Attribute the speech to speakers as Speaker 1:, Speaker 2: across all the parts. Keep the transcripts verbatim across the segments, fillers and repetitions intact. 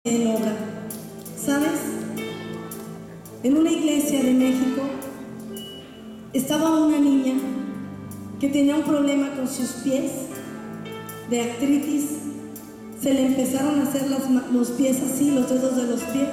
Speaker 1: Él obra. ¿Sabes? En una iglesia de México estaba una niña que tenía un problema con sus pies, de artritis. Se le empezaron a hacer las, los pies así, los dedos de los pies.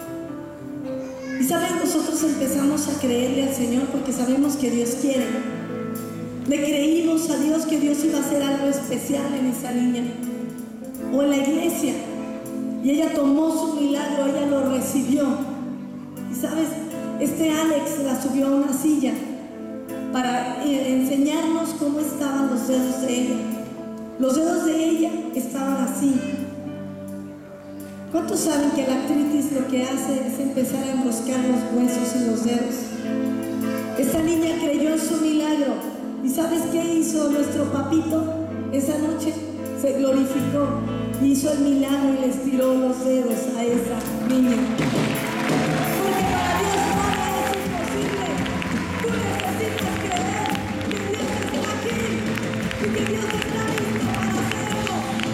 Speaker 1: Y sabes, nosotros empezamos a creerle al Señor porque sabemos que Dios quiere. Le creímos a Dios que Dios iba a hacer algo especial en esa niña o en la iglesia. Y ella tomó su milagro, ella lo recibió. Y sabes, este Alex la subió a una silla para enseñarnos cómo estaban los dedos de ella. Los dedos de ella estaban así. ¿Cuántos saben que la artritis lo que hace es empezar a enroscar los huesos y los dedos? Esta niña creyó en su milagro. ¿Y sabes qué hizo nuestro papito? Esa noche se glorificó, hizo el milagro y le estiró los dedos a esa niña. Porque para Dios nada es imposible. Tú necesitas creer que Dios está aquí y que Dios está listo para hacerlo.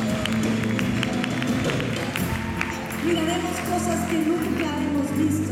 Speaker 1: Miraremos cosas que nunca hemos visto.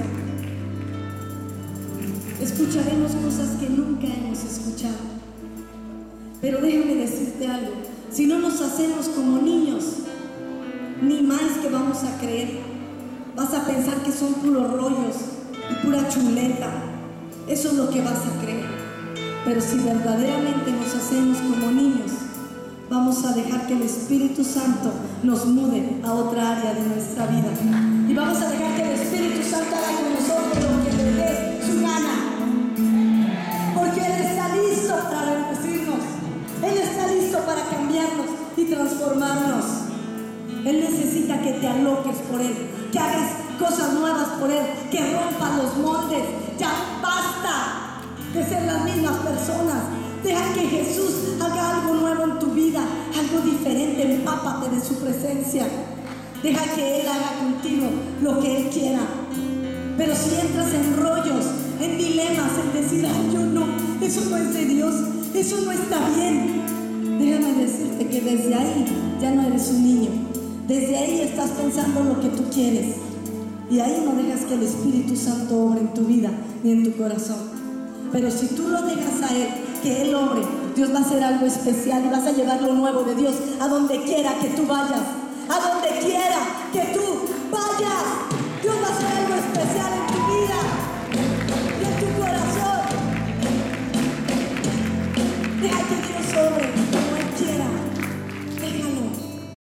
Speaker 1: Escucharemos cosas que nunca hemos escuchado. Pero déjame decirte algo, si no nos hacemos como niños, ni más que vamos a creer, vas a pensar que son puros rollos y pura chuleta. Eso es lo que vas a creer. Pero si verdaderamente nos hacemos como niños, vamos a dejar que el Espíritu Santo nos mude a otra área de nuestra vida. Y vamos a dejar que el Espíritu Santo haga con nosotros lo que le dé su gana. Porque Él está listo para bendecirnos. Él está listo para cambiarnos y transformarnos. Él necesita que te aloques por Él, que hagas cosas nuevas por Él, que rompas los moldes. Ya basta de ser las mismas personas. Deja que Jesús haga algo nuevo en tu vida, algo diferente. Empápate de su presencia. Deja que Él haga contigo lo que Él quiera. Pero si entras en rollos, en dilemas, en decir, ay, yo no, eso no es de Dios, eso no está bien, déjame decirte que desde ahí ya no eres un niño. Desde ahí estás pensando lo que tú quieres. Y ahí no dejas que el Espíritu Santo obre en tu vida ni en tu corazón. Pero si tú lo dejas a Él, que Él obre, Dios va a hacer algo especial y vas a llevar lo nuevo de Dios a donde quiera que tú vayas.